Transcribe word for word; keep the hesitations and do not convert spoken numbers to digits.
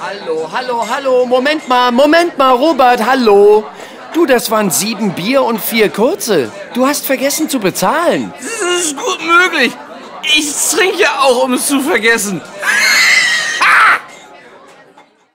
Hallo, hallo, hallo, Moment mal, Moment mal, Robert, hallo. Du, das waren sieben Bier und vier kurze. Du hast vergessen zu bezahlen. Das ist gut möglich. Ich trinke ja auch, um es zu vergessen.